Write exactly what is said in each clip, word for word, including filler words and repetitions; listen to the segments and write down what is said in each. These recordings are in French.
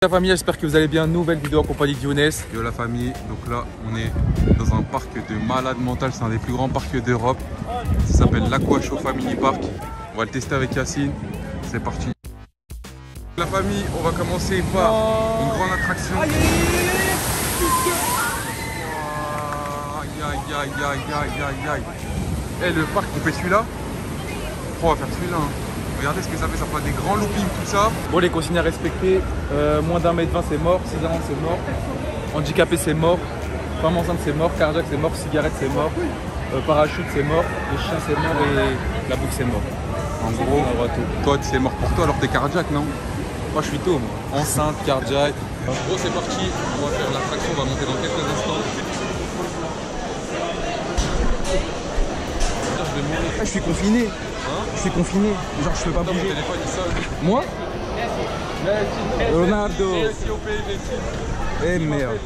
La famille, j'espère que vous allez bien. Nouvelle vidéo en compagnie de Younes. Yo la famille, donc là on est dans un parc de malade mental, c'est un des plus grands parcs d'Europe. Ça s'appelle l'Aquashow Family Park. On va le tester avec Yacine. C'est parti. La famille, on va commencer par oh. une grande attraction. Aïe aïe aïe aïe aïe aïe aïe. Et le parc, on fait celui-là. Oh, on va faire celui-là. Hein. Regardez ce que ça fait, ça fait des grands loopings, tout ça. Bon, les consignes à respecter, euh, moins d'un mètre vingt c'est mort, césarienne c'est mort, handicapé c'est mort, femme enceinte c'est mort, cardiaque c'est mort, cigarette c'est mort, euh, parachute c'est mort, les chiens c'est mort et la bouffe c'est mort. En gros, toi c'est mort pour toi alors t'es cardiaque, non? Moi je suis tôt, moi. Enceinte, cardiaque. En gros c'est parti, on va faire l'attraction, on va monter dans quelques instants. Je suis confiné. Hein? Je suis confiné. Genre je peux pas bouger. Téléphone, il moi Ronaldo. Eh merde.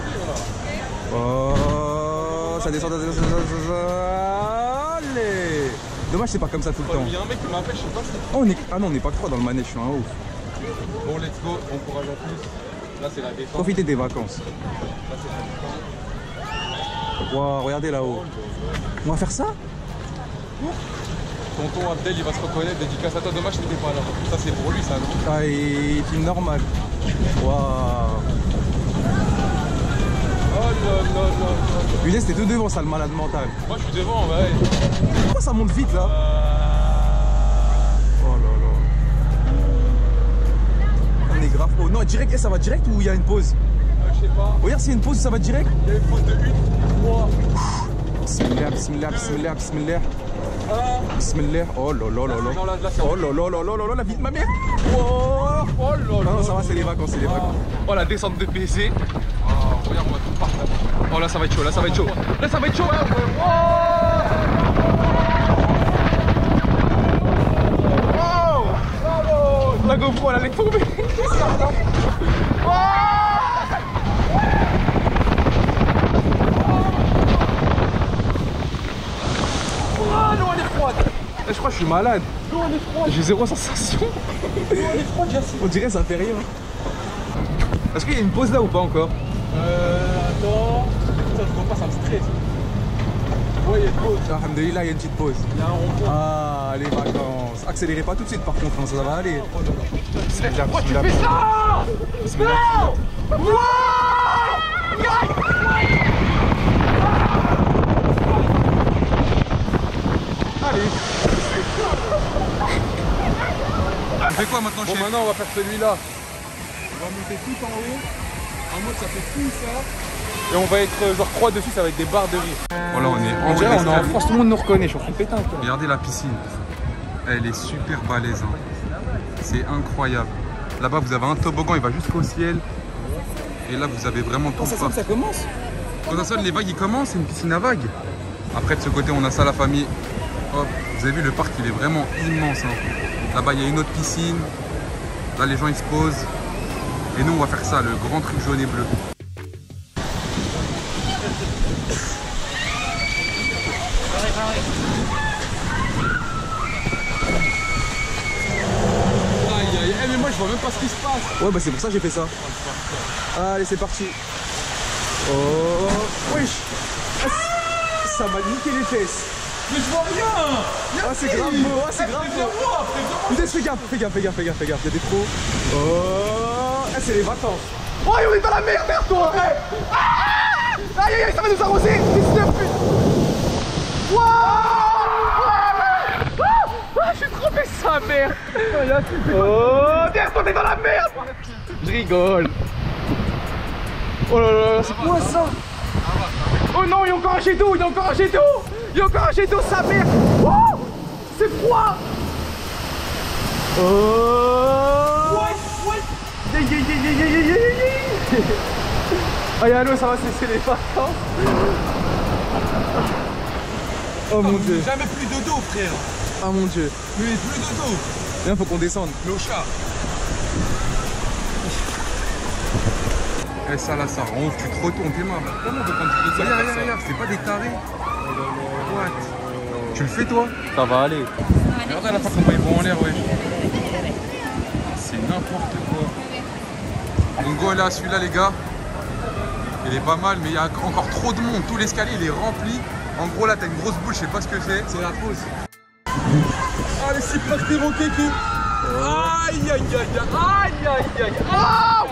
Oh, ça descend, ça descend, ça descend. Allez. Dommage c'est pas comme ça tout le temps. Il y a un mec qui m'appelle, je sais pas si... Oh, on est... Ah non on n'est pas que trois dans le manège, je suis un ouf. Bon let's go, bon courage à tous. Là c'est la défense. Profitez des vacances. Là c'est la défense. Waouh, regardez là-haut. On va faire ça? Tonton Abdel il va se reconnaître, dédicace à toi, dommage qu'il n'était pas là. Ça c'est pour lui, ça. Ah, il filme normal. Waouh. Oh là là là là. Younes, t'es tout devant ça, le malade mental. Moi je suis devant, ouais. Pourquoi ça monte vite là? euh... Oh là là. On est grave haut. Non, direct, ça va direct ou il y a une pause? euh, Je sais pas. Regarde s'il y a une pause, ça va direct? Il y a une pause de une, trois. Bismillah, bismillah, bismillah, bismillah. Bismillah. Oh là là là là. Oh là là là là là là, la vie de ma mère. Oh, oh là là. Non, ça va, c'est les vacances, c'est les vacances. Oh la descente de baiser. Oh, regarde, on va tout partir. Oh là, ça va être chaud, là, ça va être chaud. Là, ça va être chaud. Oh, oh, la GoPro, elle allait tomber. Oh. Ah non, elle est froide. Je crois que je suis malade. J'ai zéro sensation. On dirait que ça fait rien. Est-ce qu'il y a une pause là ou pas encore? Euh... Attends... Ça je vois pas, ça me stresse. Ouais, il y a une pause. Alhamdoulilah, il y a une petite pause. Il y a un rond-point. Ah, les vacances. Accélérez pas tout de suite par contre, hein, ça va aller. Oh là là. Bismillah, Pourquoi tu bismillah. fais ça? Bismillah. Non. Allez. On fait quoi maintenant? Bon, chez... maintenant on va faire celui-là. On va monter tout en haut. En mode ça fait tout ça. Et on va être euh, genre trois dessus, ça va être des barres de rire. Voilà, on est en On haut. dirait on est en France, tout le monde nous reconnaît, je suis en train de péter un peu. Regardez la piscine. Elle est super balèze. Hein. C'est incroyable. Là-bas, vous avez un toboggan, il va jusqu'au ciel. Et là, vous avez vraiment tout Quand ça le sonne, parc. ça commence. Quand ça sonne, les vagues, ils commencent. C'est une piscine à vagues. Après, de ce côté, on a ça, la famille. Hop, vous avez vu, le parc, il est vraiment immense. Hein. Là-bas, il y a une autre piscine. Là, les gens, ils se posent. Et nous, on va faire ça, le grand truc jaune et bleu. Aïe, aïe, aïe, mais moi, je vois même pas ce qui se passe. Ouais, bah c'est pour ça que j'ai fait ça. Allez, c'est parti. Oh, wesh. Ah, ça m'a niqué les fesses. Mais je vois rien. Ah, c'est grave beau, ah, c'est grave beau. Putain, fais gaffe, fais gaffe, fais gaffe, fais gaffe, fais gaffe, il y a des trous. Oh, ah, c'est les vacances. Oh, on est dans la merde, merde, toi. Ah, aïe, aïe, aïe, ça va nous arroser. Fils de pute. Wow. Ah, je suis trompé sa mère. Oh, derrière toi, t'es dans la merde. Je rigole. Oh là là, c'est quoi ça? Oh non, il y a encore un jet d'eau, il y a encore un jet d'eau. Il y a encore un jet d'eau, sa mère. Oh, c'est froid. Oh. Ouais, ouais. Yeah, yeah, yeah, yeah, yeah, yeah, yeah. Allez, allô, ça va cesser les vacances. Oh mon dieu. Jamais plus de dos, frère. Oh mon dieu. Mais plus de dos. Là, faut qu'on descende. Le chat. Et ça là, ça ronfle, tu te retournes, t'es mort. Comment on peut prendre du plaisir? Regarde, regarde, regarde, c'est pas des tarés. What? Tu le fais toi? Ça va aller. Regarde à la fin comment ils vont en l'air, ouais. C'est n'importe quoi. On go là, celui-là les gars. Il est pas mal, mais il y a encore trop de monde. Tout l'escalier il est rempli. En gros là t'as une grosse boule, je sais pas ce que c'est. C'est la pause. Ah les super héros Kéké. Aïe aïe aïe aïe aïe aïe aïe.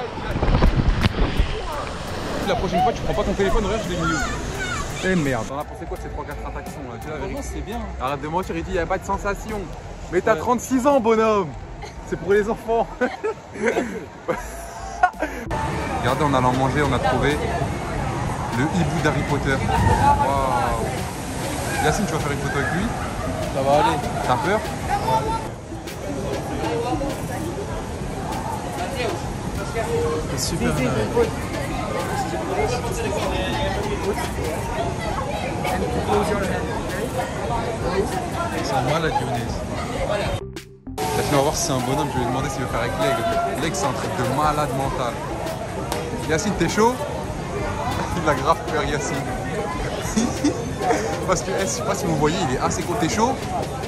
La prochaine fois tu prends pas ton téléphone, regarde je l'ai mis où. Eh merde. T'en as pensé quoi de ces trois quatre attractions là? Dis la vérité. Franchement c'est bien. Arrête de mentir, il dit il n'y a pas de sensation. Mais t'as Ouais. trente-six ans bonhomme. C'est pour les enfants. Regardez, en allant manger, on a trouvé le hibou d'Harry Potter. Waouh. Yacine, tu vas faire une photo avec lui? Ça va aller. T'as peur? C'est super. C'est un malade, Younes. Yacine, on va voir si c'est un bonhomme. Je vais lui demander s'il veut faire avec l'aigle. L'aigle, c'est un truc de malade mental. Yacine, t'es chaud? Il a grave peur, Yacine. Parce que, je sais pas si vous voyez, il est assez gros. T'es chaud?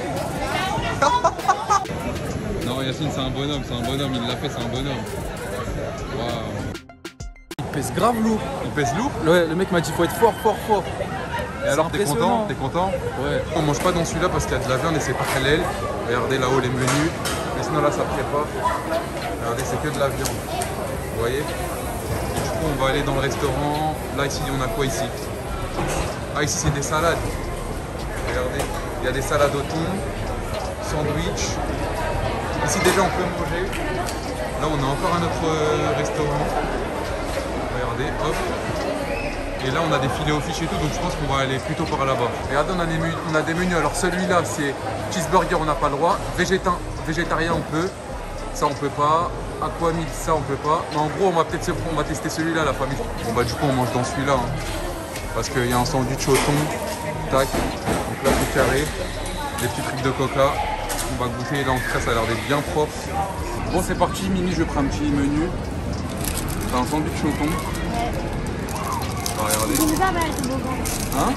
Non, Yacine, c'est un bonhomme, c'est un bonhomme. Il l'a fait, c'est un bonhomme. Waouh. Il pèse grave lourd. Il pèse lourd? Ouais, le mec m'a dit faut être fort, fort, fort. Et alors, t'es content? T'es content? Ouais. On mange pas dans celui-là parce qu'il y a de la viande et c'est pas halal. Regardez là-haut les menus. Mais sinon là, ça prépare. Regardez, c'est que de la viande. Vous voyez? Et du coup, on va aller dans le restaurant. Là, ici, on a quoi ici? Ah, ici, c'est des salades. Regardez, il y a des salades au thon, sandwich. Ici, déjà, on peut manger. Là, on a encore un autre euh, restaurant. Regardez, hop. Et là, on a des filets au fish et tout, donc je pense qu'on va aller plutôt par là-bas. Regardez, on a des menus. On a des menus. Alors, celui-là, c'est cheeseburger, on n'a pas le droit. Végétain, végétarien, on peut. Ça, on peut pas. Aquamil, ça, on peut pas. Mais en gros, on va peut-être on va tester celui-là, la famille. Bon, bah, du coup, on mange dans celui-là. Hein. Parce qu'il y a un sandwich au thon. Tac. Donc là, tout carré. Des petits trucs de coca. On va goûter. Là, en tout cas, ça a l'air d'être bien propre. Bon, c'est parti. Mimi, je prends un petit menu. T'as un sandwich au thon. On va regarder. Hein?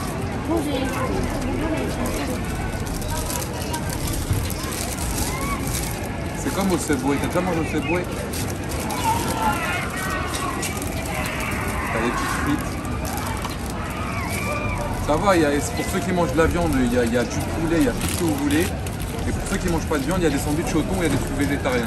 C'est comme au Subway. T'as déjà mangé au Subway? T'as des petites frites. Ça va, il y a, pour ceux qui mangent de la viande, il y, a, il y a du poulet, il y a tout ce que vous voulez. Et pour ceux qui ne mangent pas de viande, il y a des sandwichs au thon, il y a des trucs végétariens.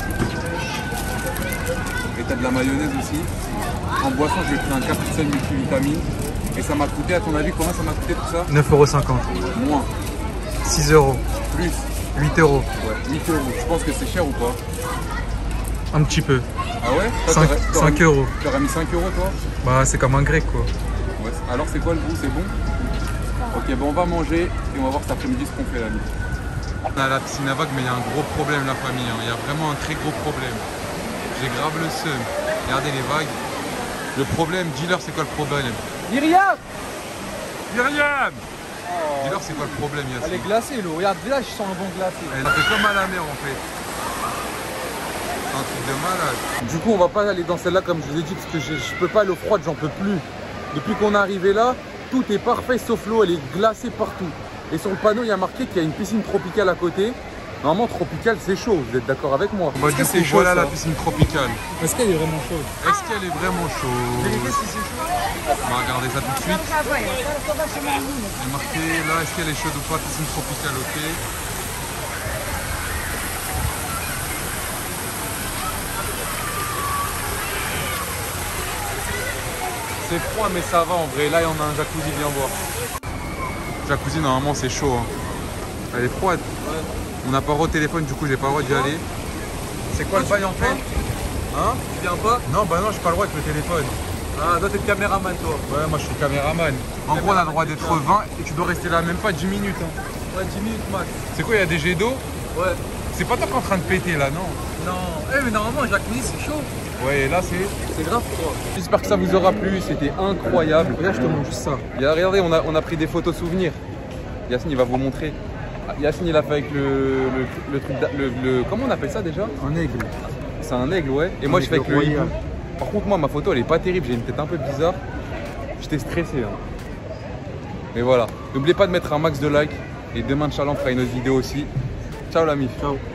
Et t'as de la mayonnaise aussi. En boisson, j'ai pris un Capri-Sun multivitamine. Et ça m'a coûté, à ton avis, combien ça m'a coûté tout ça? neuf euros cinquante. Moins. six euros. Plus. huit euros. Ouais, huit euros. Tu penses que c'est cher ou pas? Un petit peu. Ah ouais? cinq, cinq euros. Tu aurais mis cinq euros toi? Bah c'est comme un grec quoi. Ouais. Alors c'est quoi le goût? C'est bon? Ok, bon on va manger et on va voir cet après-midi ce qu'on fait la nuit. On a la piscine à vagues mais il y a un gros problème la famille, hein. Il y a vraiment un très gros problème. J'ai grave le seum. Regardez les vagues. Le problème, dis-leur c'est quoi le problème? Myriam! Myriam! Oh. Dis-leur c'est quoi le problème Yacine? Elle est glacée l'eau, regarde là je sens un bon glacé. Elle fait comme à la mer en fait. C'est un truc de malade. Du coup on va pas aller dans celle-là comme je vous ai dit parce que je, je peux pas aller au froid, j'en peux plus. Depuis qu'on est arrivé là, tout est parfait sauf l'eau, elle est glacée partout. Et sur le panneau il y a marqué qu'il y a une piscine tropicale à côté. Normalement tropicale c'est chaud, vous êtes d'accord avec moi? Bah, du coup voilà la piscine tropicale. Est-ce qu'elle est vraiment chaude? Est-ce qu'elle est vraiment chaude? Vérifiez si c'est chaud. On va regarder ça tout de suite. C'est marqué là, est-ce qu'elle est chaude ou pas? Piscine tropicale, ok. C'est froid mais ça va en vrai. Là, il y en a un jacuzzi, viens voir. Jacuzzi, normalement, c'est chaud. Hein. Elle est froide. Ouais. On n'a pas le droit au téléphone, du coup, j'ai pas le droit d'y aller. C'est quoi le bail en fait? Hein? Tu viens pas? Non, bah non, j'ai pas le droit avec le téléphone. Ah, toi, t'es le caméraman, toi? Ouais, moi, je suis caméraman. En gros, on a le droit d'être vingt et tu dois rester là même pas dix minutes. Hein. Ouais, dix minutes max. C'est quoi, il y a des jets d'eau? Ouais. C'est pas toi qui es en train de péter là, non? Non. Eh, mais normalement, jacuzzi, c'est chaud. Ouais, et là, c'est... C'est grave froid. J'espère que ça vous aura plu, c'était incroyable. Regarde, je te montre juste ça. Et regardez, on a, on a pris des photos souvenirs. Yacine, il va vous montrer. Yacine, il a fait avec le, le, le truc... Le, le, comment on appelle ça déjà? Un aigle. C'est un aigle, ouais. Et un moi, je fais avec le hibou. Par contre, moi, ma photo, elle est pas terrible. J'ai une tête un peu bizarre. J'étais stressé. Hein. Mais voilà. N'oubliez pas de mettre un max de likes. Et demain, Inch'Allah, on fera une autre vidéo aussi. Ciao, l'ami. Ciao.